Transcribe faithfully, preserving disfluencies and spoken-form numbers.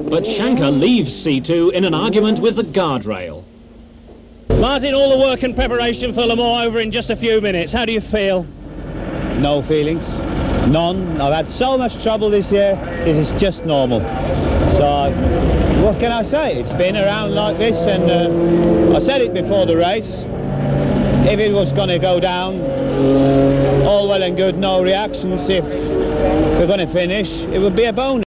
but Schanche leaves C two in an argument with the guardrail. Martin, all the work and preparation for Le Mans over in just a few minutes. How do you feel? No feelings, none. I've had so much trouble this year, this is just normal. So, what can I say? It's been around like this, and uh, I said it before the race. If it was going to go down, all well and good, no reactions. If we're going to finish, it would be a bonus.